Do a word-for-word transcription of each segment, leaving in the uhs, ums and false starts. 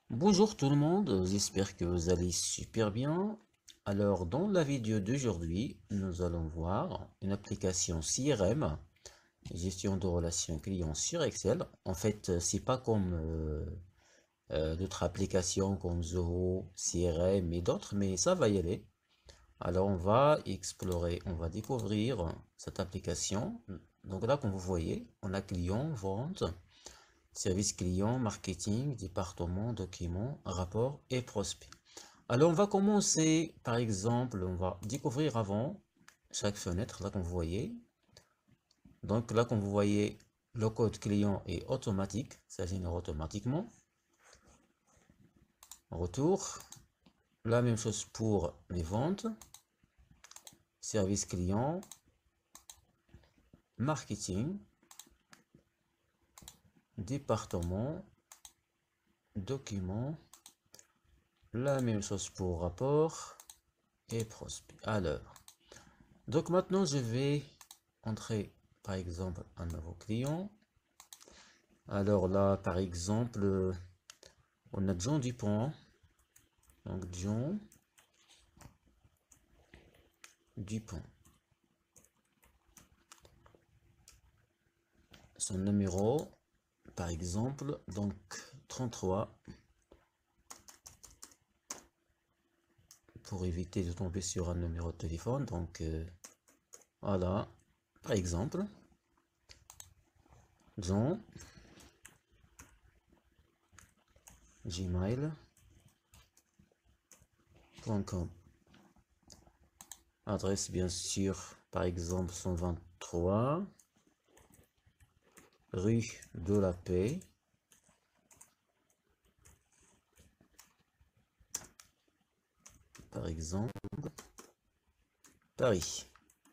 Bonjour tout le monde, j'espère que vous allez super bien. Alors, dans la vidéo d'aujourd'hui, nous allons voir une application C R M, gestion de relations clients sur Excel. En fait, c'est pas comme euh, euh, d'autres applications comme Zoho, C R M et d'autres, mais ça va y aller. Alors, on va explorer, on va découvrir cette application. Donc là, comme vous voyez, on a client, vente, service client, marketing, département, documents, rapport et prospect. Alors, on va commencer, par exemple, on va découvrir avant chaque fenêtre, là, comme vous voyez. Donc, là, comme vous voyez, le code client est automatique, ça génère automatiquement. Retour, la même chose pour les ventes, service client, marketing, département, documents, la même chose pour rapport et prospect. Alors, donc maintenant, je vais entrer, par exemple, un nouveau client. Alors là, par exemple, on a John Dupont. Donc, John Dupont. Son numéro, par exemple, donc trente-trois. Pour éviter de tomber sur un numéro de téléphone. Donc, euh, voilà. Par exemple, John gmail point com. Adresse, bien sûr, par exemple, cent vingt-trois rue de la Paix, par exemple, Paris.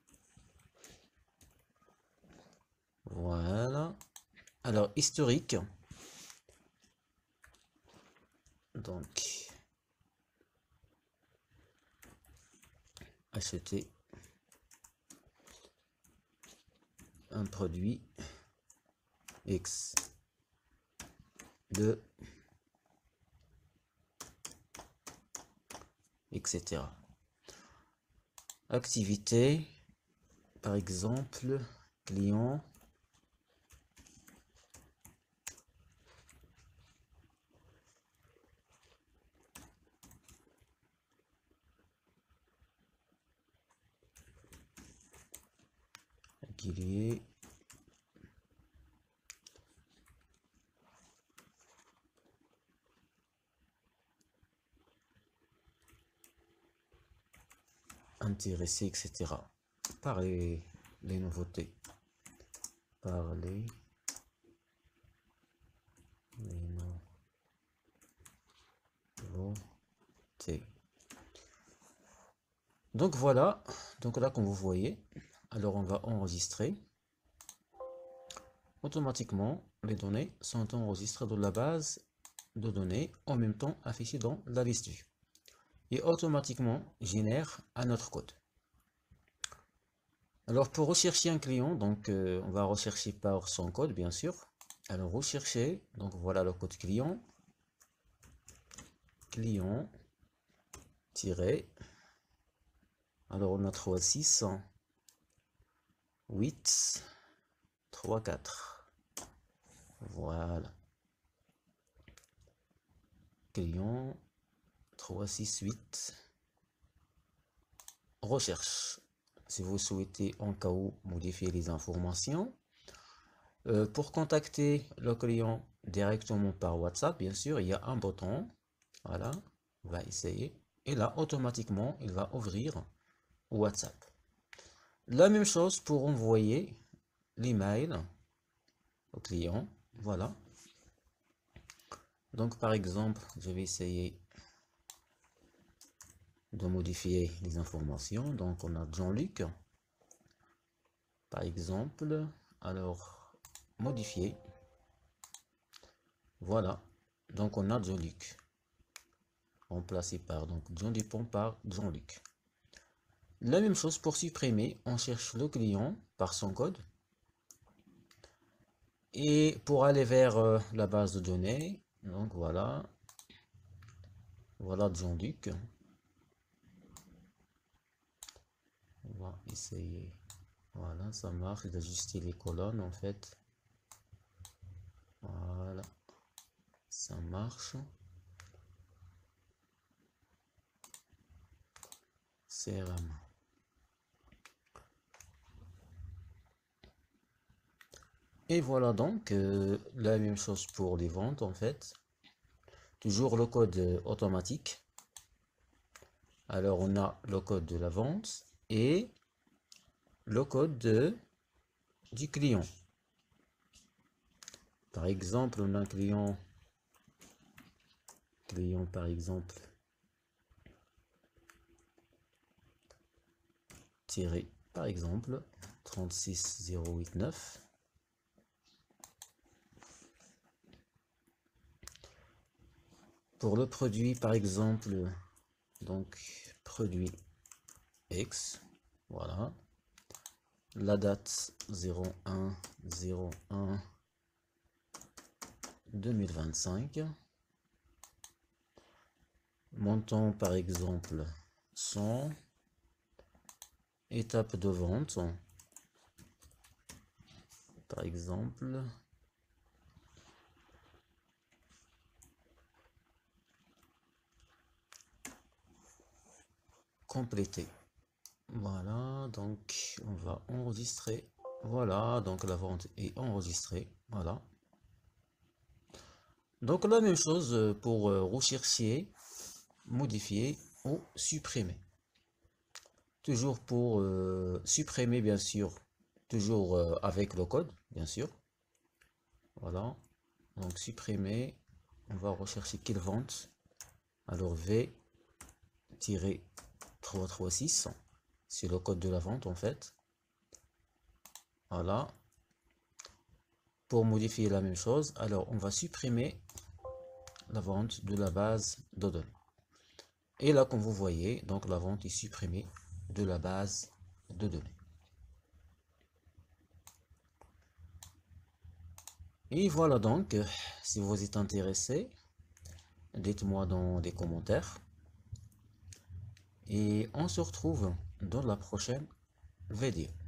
Voilà. Alors, historique. Donc, acheter un produit X de et cetera. Activité, par exemple, client, régulier, intéressé, et cetera. Par les, les nouveautés. Par les, les nouveautés. Donc voilà, donc là comme vous voyez, alors on va enregistrer. Automatiquement, les données sont enregistrées dans la base de données, en même temps affichées dans la liste vue. Et automatiquement génère un autre code. Alors pour rechercher un client, donc euh, on va rechercher par son code bien sûr. Alors rechercher, donc voilà le code client. Client, tiré. Alors on a trois six huit trois quatre. Voilà. Client trois six huit. Recherche. Si vous souhaitez en cas où modifier les informations. Euh, pour contacter le client directement par WhatsApp, bien sûr, il y a un bouton. Voilà, on va essayer. Et là, automatiquement, il va ouvrir WhatsApp. La même chose pour envoyer l'email au client. Voilà. Donc, par exemple, je vais essayer de modifier les informations. Donc, on a Jean-Luc. Par exemple, alors, modifier. Voilà. Donc, on a Jean-Luc. Remplacé par donc John Dupont par Jean-Luc. La même chose pour supprimer, on cherche le client par son code. Et pour aller vers euh, la base de données, donc voilà, Voilà Jean-Luc. On va essayer. Voilà, ça marche d'ajuster les colonnes en fait. Voilà, ça marche. C R M. Et voilà donc euh, la même chose pour les ventes en fait. Toujours le code euh, automatique. Alors on a le code de la vente et le code de, du client. Par exemple, on a un client, client par exemple, tiré par exemple trente-six zéro quatre-vingt-dix-neuf. Pour le produit par exemple, donc produit X, voilà, la date zéro un zéro un deux mille vingt-cinq, montant par exemple cent, étape de vente, par exemple, compléter. Voilà, donc on va enregistrer. Voilà, donc la vente est enregistrée. Voilà. Donc la même chose pour euh, rechercher, modifier ou supprimer. Toujours pour euh, supprimer, bien sûr, toujours euh, avec le code, bien sûr. Voilà, donc supprimer, on va rechercher quelle vente. Alors V trois cent trente-six, c'est le code de la vente en fait. Voilà. Pour modifier la même chose, alors on va supprimer la vente de la base de données. Et là, comme vous voyez, donc la vente est supprimée de la base de données. Et voilà donc, si vous êtes intéressé, dites-moi dans les commentaires. Et on se retrouve dans la prochaine vidéo.